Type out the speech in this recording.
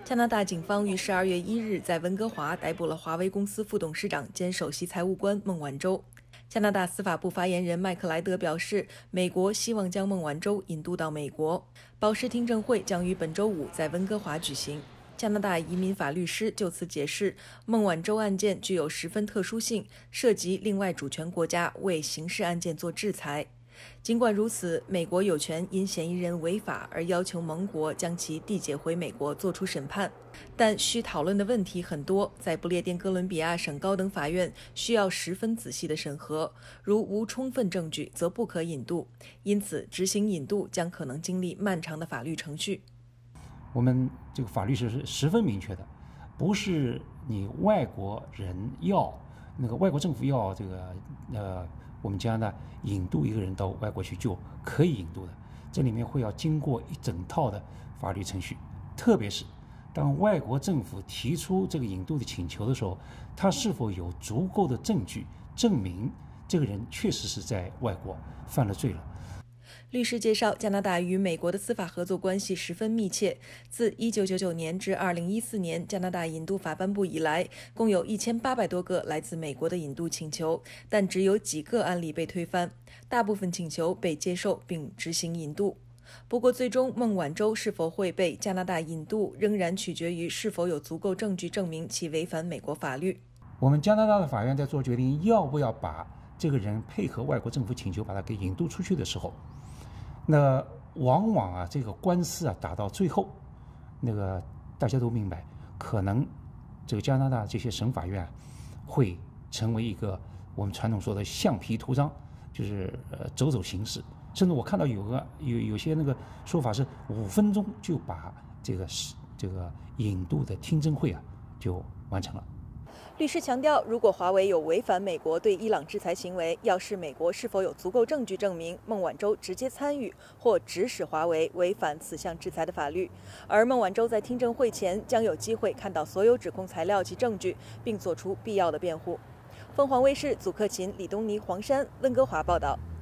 加拿大警方于12月1日在温哥华逮捕了华为公司副董事长兼首席财务官孟晚舟。加拿大司法部发言人麦克莱德表示，美国希望将孟晚舟引渡到美国。保释听证会将于本周五在温哥华举行。加拿大移民法律师就此解释，孟晚舟案件具有十分特殊性，涉及另外主权国家为刑事案件做制裁。尽管如此，美国有权因嫌疑人违法而要求盟国将其递解回美国作出审判，但需讨论的问题很多，在不列颠哥伦比亚省高等法院需要十分仔细的审核，如无充分证据则不可引渡，因此执行引渡将可能经历漫长的法律程序。 我们这个法律是十分明确的，不是你外国人要那个外国政府要这个我们加拿大引渡一个人到外国去就可以引渡的，这里面会要经过一整套的法律程序，特别是当外国政府提出这个引渡的请求的时候，他是否有足够的证据证明这个人确实是在外国犯了罪了。 律师介绍，加拿大与美国的司法合作关系十分密切。自1999年至2014年，加拿大引渡法颁布以来，共有1800多个来自美国的引渡请求，但只有几个案例被推翻，大部分请求被接受并执行引渡。不过，最终孟晚舟是否会被加拿大引渡，仍然取决于是否有足够证据证明其违反美国法律。 我们加拿大的法院在做决定要不要把这个人配合外国政府请求把他给引渡出去的时候，那往往这个官司打到最后，那个大家都明白，可能这个加拿大这些省法院会成为一个我们传统说的橡皮图章，就是走形式，甚至我看到有些那个说法是5分钟就把这个引渡的听证会就完成了。 律师强调，如果华为有违反美国对伊朗制裁行为，要视美国是否有足够证据证明孟晚舟直接参与或指使华为违反此项制裁的法律。而孟晚舟在听证会前将有机会看到所有指控材料及证据，并做出必要的辩护。凤凰卫视祖克勤、李东尼、黄山温哥华报道。